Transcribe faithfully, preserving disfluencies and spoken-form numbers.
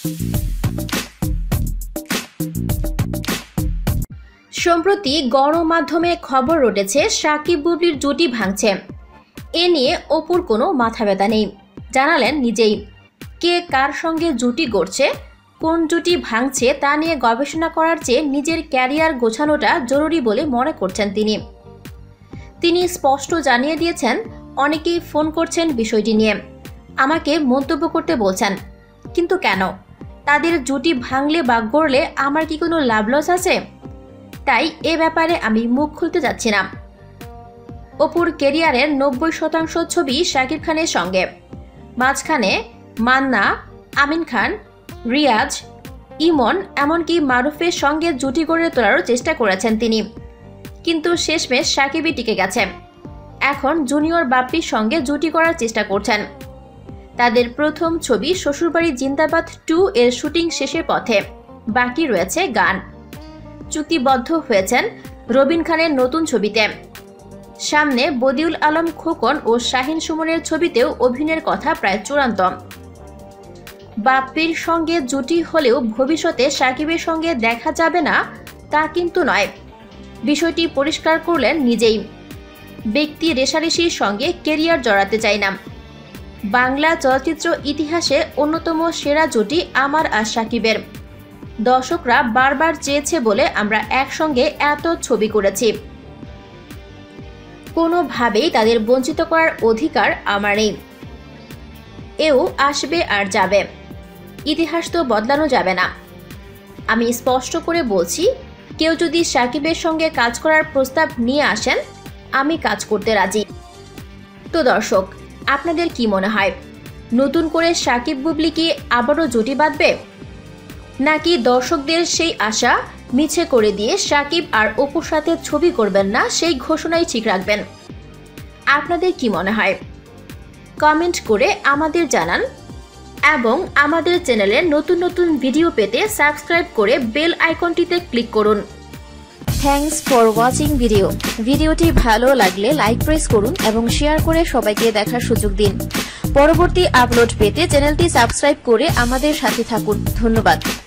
সম্প্রতি গণমাধ্যমে খবর উঠেছে সাকিব বুবলির জুটি ভাঙছে। এ নিয়ে অপুর কোনো মাথা ব্যথা নেই, জানালেন নিজেই। কে কার সঙ্গে জুটি গড়ছে, কোন জুটি ভাঙছে তা নিয়ে গবেষণা করার চেয়ে নিজের ক্যারিয়ার গোছানোটা জরুরি বলে মনে করছেন তিনি। তিনি স্পষ্ট জানিয়ে দিয়েছেন, অনেকেই ফোন করছেন বিষয়টি নিয়ে, আমাকে মন্তব্য করতে বলছেন, কিন্তু কেন? তাদের জুটি ভাঙলে বা গড়লে আমার কি কোনো লাভ লস আছে? তাই এ ব্যাপারে আমি মুখ খুলতে যাচ্ছি না। অপুর ক্যারিয়ারের নব্বই শতাংশ ছবি শাকিব খানের সঙ্গে, মাঝখানে মান্না, আমিন খান, রিয়াজ, ইমন এমনকি মারুফের সঙ্গে জুটি গড়ে তোলারও চেষ্টা করেছেন তিনি, কিন্তু শেষমেশ শাকিবই টিকে গেছে। এখন জুনিয়র বাপ্পির সঙ্গে জুটি করার চেষ্টা করছেন। তাদের প্রথম ছবি শ্বশুরবাড়ি জিন্দাবাদ টু এর শুটিং শেষের পথে, বাকি রয়েছে গান। চুক্তিবদ্ধ হয়েছেন রবিন খানের নতুন ছবিতে। সামনে বদিউল আলম খোকন ও শাহিন সুমনের ছবিতেও অভিনয়ের কথা প্রায় চূড়ান্ত। বাপ্পির সঙ্গে জুটি হলেও ভবিষ্যতে শাকিবের সঙ্গে দেখা যাবে না তা কিন্তু নয়, বিষয়টি পরিষ্কার করলেন নিজেই। ব্যক্তি রেশারেশির সঙ্গে কেরিয়ার জড়াতে চাই না। বাংলা চলচ্চিত্র ইতিহাসে অন্যতম সেরা জুটি আমার আর শাকিবের। দর্শকরা বারবার চেয়েছে বলে আমরা একসঙ্গে এত ছবি করেছি। কোনোভাবেই তাদের বঞ্চিত করার অধিকার আমার নেই। এও আসবে আর যাবে, ইতিহাস তো বদলানো যাবে না। আমি স্পষ্ট করে বলছি, কেউ যদি শাকিবের সঙ্গে কাজ করার প্রস্তাব নিয়ে আসেন, আমি কাজ করতে রাজি। তো দর্শক, আপনাদের কি মনে হয়, নতুন করে শাকিব বুবলি কি আবারও জুটি বাঁধবে, নাকি দর্শকদের সেই আশা মিছে করে দিয়ে শাকিব আর অপুর সাথে ছবি করবেন না সেই ঘোষণাই ঠিক রাখবেন? আপনাদের কি মনে হয় কমেন্ট করে আমাদের জানান, এবং আমাদের চ্যানেলে নতুন নতুন ভিডিও পেতে সাবস্ক্রাইব করে বেল আইকনটিতে ক্লিক করুন। Thanks for watching video. ভিডিওটি ভালো লাগলে লাইক প্রেস করুন এবং শেয়ার করে সবাইকে দেখার সুযোগ দিন। পরবর্তী আপলোড পেতে চ্যানেলটি সাবস্ক্রাইব করে আমাদের সাথে থাকুন। ধন্যবাদ।